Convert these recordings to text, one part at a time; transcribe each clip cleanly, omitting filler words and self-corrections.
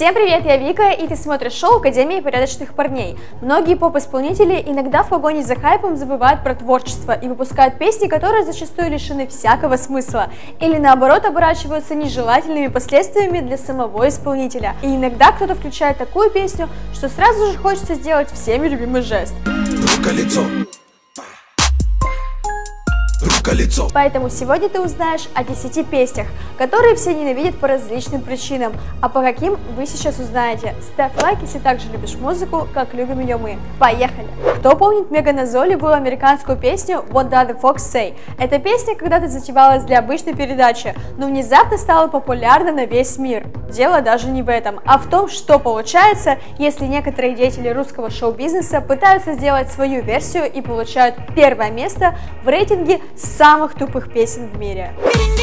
Всем привет, я Вика, и ты смотришь шоу Академии порядочных парней. Многие поп-исполнители иногда в погоне за хайпом забывают про творчество и выпускают песни, которые зачастую лишены всякого смысла, или наоборот оборачиваются нежелательными последствиями для самого исполнителя. И иногда кто-то включает такую песню, что сразу же хочется сделать всеми любимый жест. Рука-лицо. Рука-лицо. Поэтому сегодня ты узнаешь о 10 песнях, которые все ненавидят по различным причинам, а по каким вы сейчас узнаете. Ставь лайк, если также любишь музыку, как любим ее мы. Поехали! Кто помнит меганазолевую американскую песню What Does the Fox Say? Эта песня когда-то затевалась для обычной передачи, но внезапно стала популярна на весь мир. Дело даже не в этом, а в том, что получается, если некоторые деятели русского шоу-бизнеса пытаются сделать свою версию и получают первое место в рейтинге самых тупых песен в мире.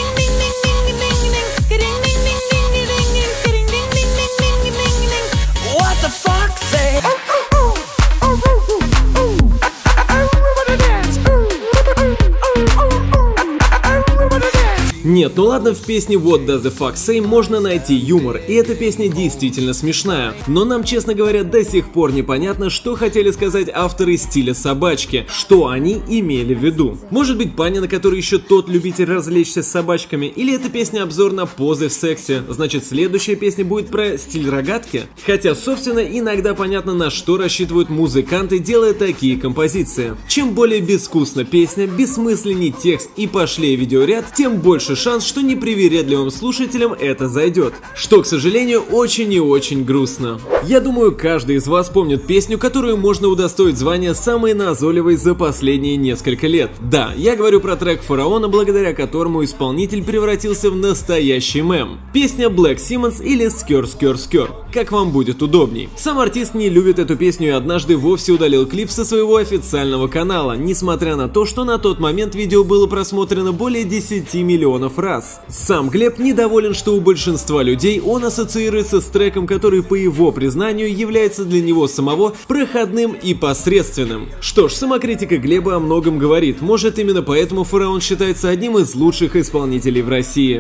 Нет, ну ладно, в песне What Does the Fox Say можно найти юмор, и эта песня действительно смешная. Но нам, честно говоря, до сих пор непонятно, что хотели сказать авторы стиля собачки, что они имели в виду. Может быть, Панина, который еще тот любитель развлечься с собачками, или эта песня обзор на позы в сексе, значит следующая песня будет про стиль рогатки? Хотя, собственно, иногда понятно, на что рассчитывают музыканты, делая такие композиции. Чем более безвкусна песня, бессмысленней текст и пошлее видеоряд, тем больше шанс, что непривередливым слушателям это зайдет. Что, к сожалению, очень и очень грустно. Я думаю, каждый из вас помнит песню, которую можно удостоить звания самой назойливой за последние несколько лет. Да, я говорю про трек Фараона, благодаря которому исполнитель превратился в настоящий мем. Песня Black Simmons или Skr Skr Skr, как вам будет удобней. Сам артист не любит эту песню и однажды вовсе удалил клип со своего официального канала, несмотря на то, что на тот момент видео было просмотрено более 10 миллионов раз. Сам Глеб недоволен, что у большинства людей он ассоциируется с треком, который, по его признанию, является для него самого проходным и посредственным. Что ж, самокритика Глеба о многом говорит, может именно поэтому Фараон считается одним из лучших исполнителей в России.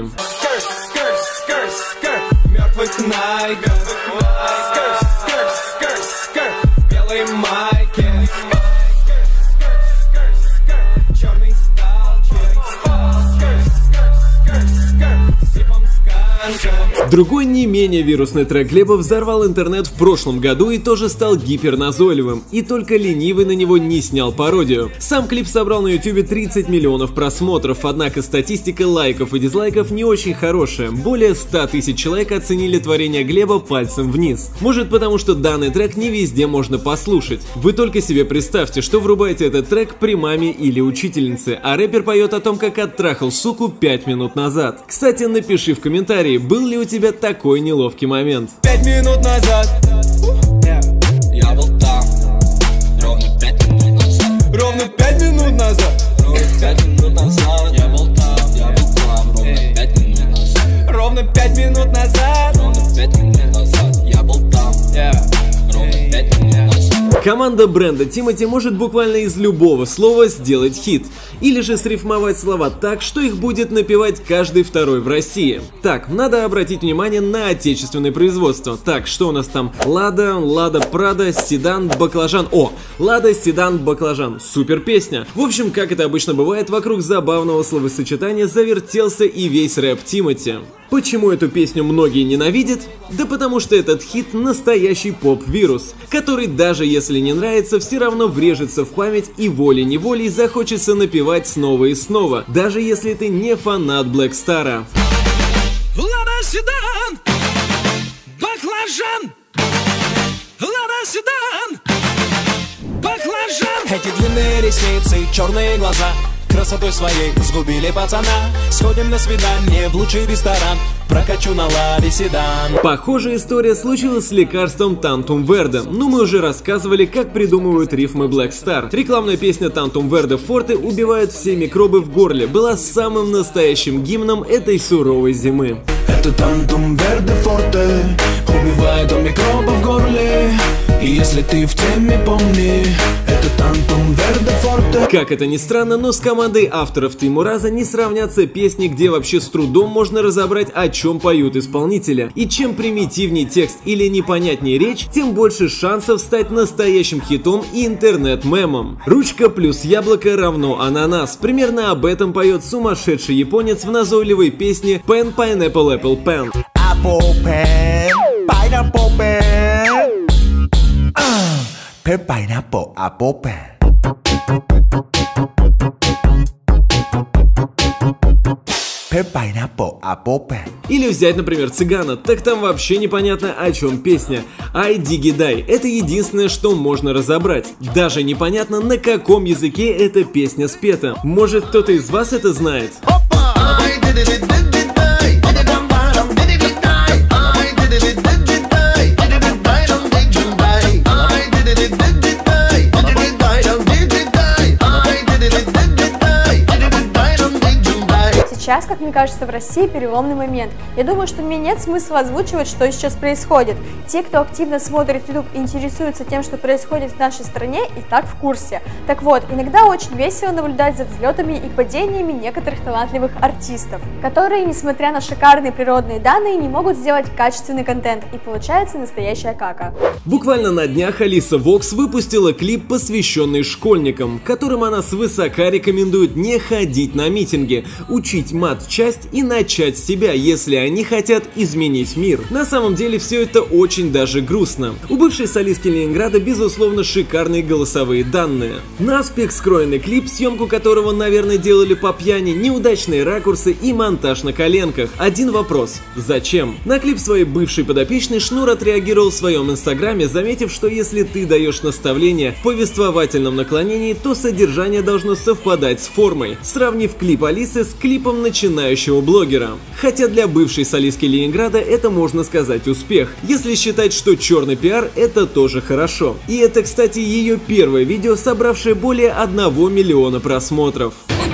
Другой не менее вирусный трек Глеба взорвал интернет в прошлом году и тоже стал гиперназойливым, и только ленивый на него не снял пародию. Сам клип собрал на YouTube 30 миллионов просмотров, однако статистика лайков и дизлайков не очень хорошая. Более 100 тысяч человек оценили творение Глеба пальцем вниз. Может, потому что данный трек не везде можно послушать. Вы только себе представьте, что врубаете этот трек при маме или учительнице, а рэпер поет о том, как оттрахал суку 5 минут назад. Кстати, напиши в комментарии, был ли у тебя такой неловкий момент. 5 минут назад я был там. Ровно 5 минут назад. Ровно 5 минут назад. Ровно 5 минут назад. Я был там. Я был там. Ровно 5 минут назад. Ровно 5 минут назад. Ровно 5 минут назад. Я был там. Ровно 5 минут назад. Команда бренда Тимати может буквально из любого слова сделать хит, или же срифмовать слова так, что их будет напевать каждый второй в России. Так, надо обратить внимание на отечественное производство. Так, что у нас там? Лада, Прада, Седан, Баклажан. О, Лада, Седан, Баклажан. Супер песня. В общем, как это обычно бывает, вокруг забавного словосочетания завертелся и весь рэп Тимати. Почему эту песню многие ненавидят? Да потому что этот хит настоящий поп-вирус, который даже если не нравится, все равно врежется в память и волей-неволей захочется напевать снова и снова, даже если ты не фанат Black Star'а. Лада Седан, Баклажан, Лада Седан, Баклажан. Эти длинные ресницы, черные глаза красотой своей сгубили пацана. Сходим на свидание в лучший ресторан, прокачу на Ладе Седан. Похожая история случилась с лекарством Tantum Verde. Ну, мы уже рассказывали, как придумывают рифмы Black Star. Рекламная песня Tantum Verde Forte убивает все микробы в горле была самым настоящим гимном этой суровой зимы. Это Tantum Verde Forte убивает микробы в горле. И если ты в теме, помни, это Антон Вердефорте. Как это ни странно, но с командой авторов Теймураза не сравнятся песни, где вообще с трудом можно разобрать, о чем поют исполнители. И чем примитивнее текст или непонятнее речь, тем больше шансов стать настоящим хитом и интернет-мемом. Ручка плюс яблоко равно ананас. Примерно об этом поет сумасшедший японец в назойливой песне Pen Pineapple Apple Pen. Apple pen, pineapple pen. Pen pineapple apple pen. Pen pineapple apple pen. Или взять, например, Цыгана, так там вообще непонятно, о чем песня. Ай Дигидай — это единственное, что можно разобрать. Даже непонятно, на каком языке эта песня спета. Может, кто-то из вас это знает? Сейчас, как мне кажется, в России переломный момент. Я думаю, что мне нет смысла озвучивать, что сейчас происходит. Те, кто активно смотрит YouTube и интересуется тем, что происходит в нашей стране, и так в курсе. Так вот, иногда очень весело наблюдать за взлетами и падениями некоторых талантливых артистов, которые, несмотря на шикарные природные данные, не могут сделать качественный контент, и получается настоящая кака. Буквально на днях Алиса Вокс выпустила клип, посвященный школьникам, которым она свысока рекомендует не ходить на митинги, учить мат-часть и начать с себя, если они хотят изменить мир. На самом деле все это очень даже грустно. У бывшей солистки Ленинграда безусловно шикарные голосовые данные. Наспех скроенный клип, съемку которого, наверное, делали по пьяни, неудачные ракурсы и монтаж на коленках. Один вопрос: зачем? На клип своей бывшей подопечной Шнур отреагировал в своем инстаграме, заметив, что если ты даешь наставления в повествовательном наклонении, то содержание должно совпадать с формой, сравнив клип Алисы с клипом начинающего блогера. Хотя для бывшей солистки Ленинграда это, можно сказать, успех, если считать, что черный пиар — это тоже хорошо. И это, кстати, ее первое видео, собравшее более 1 миллиона просмотров.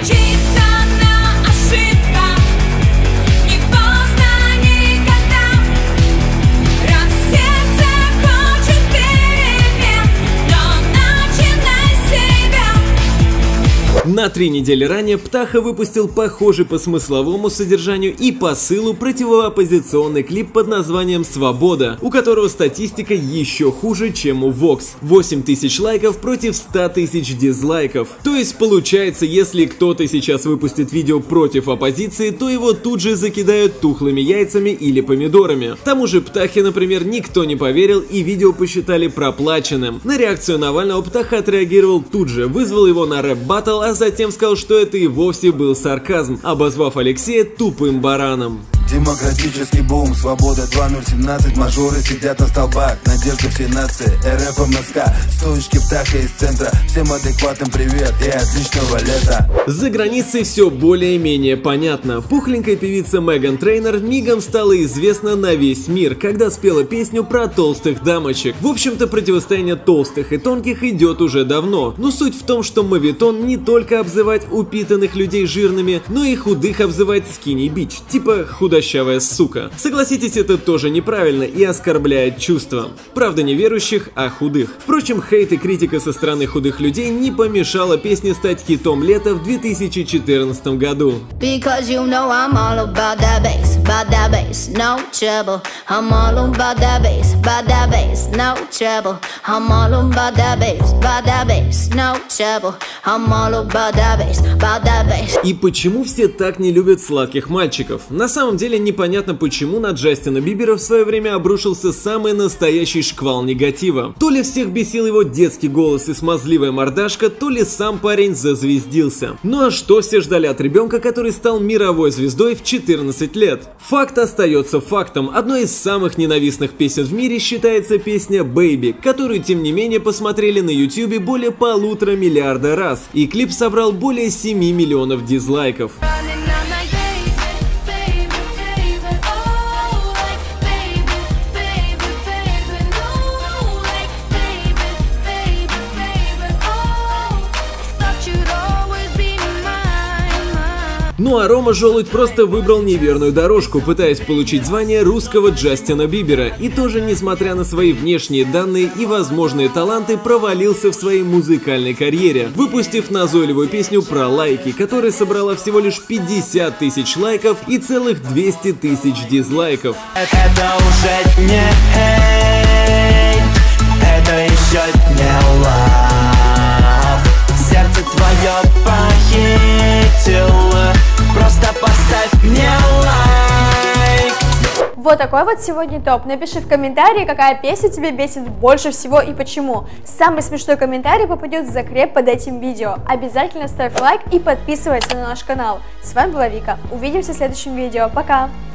На 3 недели ранее Птаха выпустил похожий по смысловому содержанию и посылу противооппозиционный клип под названием «Свобода», у которого статистика еще хуже, чем у Vox. 8000 лайков против 100 тысяч дизлайков. То есть получается, если кто-то сейчас выпустит видео против оппозиции, то его тут же закидают тухлыми яйцами или помидорами. Тому же Птахе, например, никто не поверил и видео посчитали проплаченным. На реакцию Навального Птаха отреагировал тут же, вызвал его на рэп-баттл, а затем сказал, что это и вовсе был сарказм, обозвав Алексея тупым бараном. Демократический бум, свобода 2017, мажоры сидят на столбах, надежда всей нации, РФ МСК, стоечки Птаха из центра, всем адекватным привет и отличного лета. За границей все более-менее понятно. Пухленькая певица Меган Трейнер мигом стала известна на весь мир, когда спела песню про толстых дамочек. В общем-то, противостояние толстых и тонких идет уже давно, но суть в том, что мовитон не только обзывать упитанных людей жирными, но и худых обзывать skinny bitch, типа худощавая сука. Согласитесь, это тоже неправильно и оскорбляет чувства. Правда, не верующих, а худых. Впрочем, хейт и критика со стороны худых людей не помешала песне стать хитом лета в 2014 году. И почему все так не любят сладких мальчиков? На самом деле непонятно, почему на Джастина Бибера в свое время обрушился самый настоящий шквал негатива. То ли всех бесил его детский голос и смазливая мордашка, то ли сам парень зазвездился. Ну а что все ждали от ребенка, который стал мировой звездой в 14 лет? Факт остается фактом. Одной из самых ненавистных песен в мире считается песня Baby, которую тем не менее посмотрели на YouTube более 1,5 миллиарда раз, и клип собрал более 7 миллионов дизлайков. Ну а Рома Желудь просто выбрал неверную дорожку, пытаясь получить звание русского Джастина Бибера, и тоже, несмотря на свои внешние данные и возможные таланты, провалился в своей музыкальной карьере, выпустив назойливую песню про лайки, которая собрала всего лишь 50 тысяч лайков и целых 200 тысяч дизлайков. Это уже не хейт, это еще не лав. Сердце твое похитило, просто поставь мне лайк. Вот такой вот сегодня топ. Напиши в комментарии, какая песня тебе бесит больше всего и почему. Самый смешной комментарий попадет в закреп под этим видео. Обязательно ставь лайк и подписывайся на наш канал. С вами была Вика. Увидимся в следующем видео. Пока!